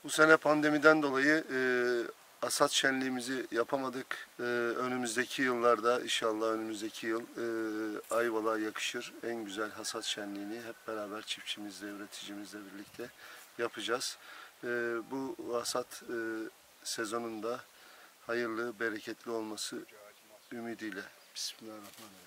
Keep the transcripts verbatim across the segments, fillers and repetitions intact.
Bu sene pandemiden dolayı e, hasat şenliğimizi yapamadık. E, önümüzdeki yıllarda inşallah önümüzdeki yıl e, Ayvalık'a yakışır en güzel hasat şenliğini hep beraber çiftçimizle, üreticimizle birlikte yapacağız. E, bu hasat e, sezonunda hayırlı, bereketli olması ümidiyle. Bismillahirrahmanirrahim.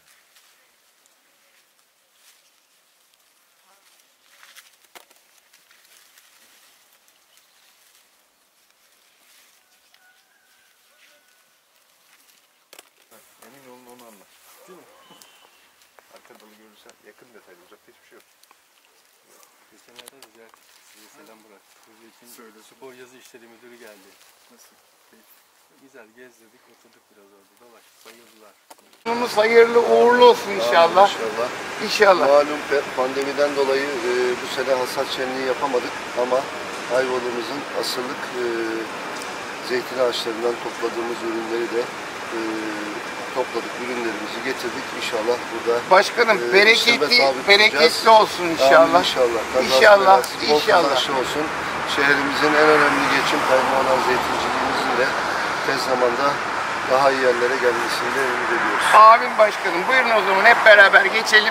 Emin olun onu anlar. Değil mi? Arka dalı görürsen yakın detaylı, uzakta hiçbir şey yok. Geçenlerde de ziyaret size selam bıraktı. Kuzu için Söyle. spor yazı işleri müdürü geldi. Nasıl? Güzel gezdirdik, oturduk biraz orada. Dolaştık, bayıldılar. Sonumuz hayırlı uğurlu olsun inşallah. İnşallah. İnşallah. Malum pandemiden dolayı e, bu sene hasat şenliği yapamadık ama Ayvalık'ımızın asırlık e, zeytin ağaçlarından topladığımız ürünleri de e, topladık, ürünlerimizi getirdik. İnşallah burada Başkanım e, bereketli, işleme tabi bereketli tutacağız. olsun Amin, inşallah. inşallah. Kazası İnşallah, belası bol inşallah. kazançlı olsun. Şehrimizin en önemli geçim kaynağı olan zeytinciliğimizin de tez zamanda daha iyi yerlere gelmesini de ümit ediyoruz. Amin başkanım. Buyurun o zaman hep beraber geçelim.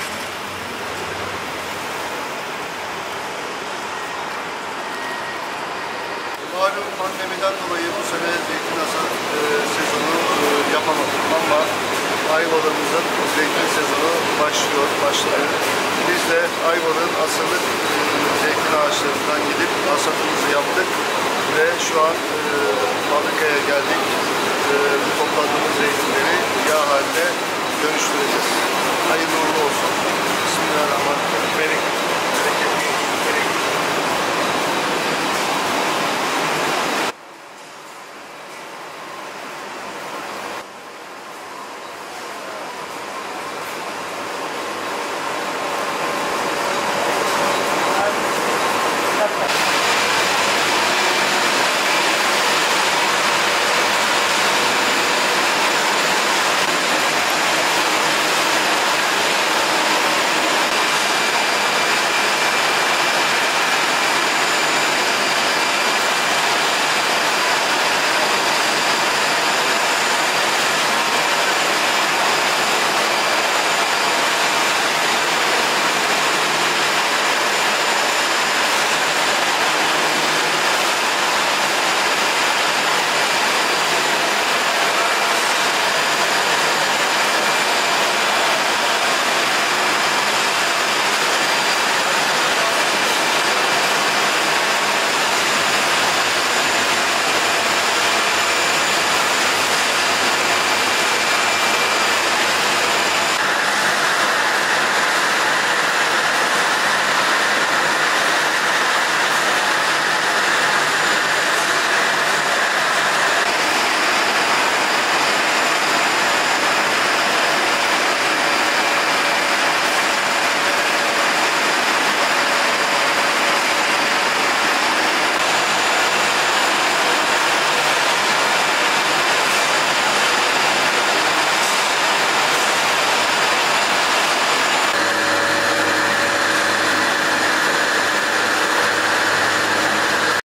Malum pandemiden dolayı bu sene zeytin hasat e, sezonu e, yapamadık ama Ayvalık'ımızın zeytin sezonu başlıyor, başladı. Biz de Ayvalık'ın asırlık e, zeytin ağaçlarından gidip hasatımızı yaptık ve şu an e, fabrikaya geldik. E, bu topladığımız zeytinleri yağ haline dönüştüreceğiz. Hayırlı uğurlu olsun. Bismillahirrahmanirrahim. Bereketli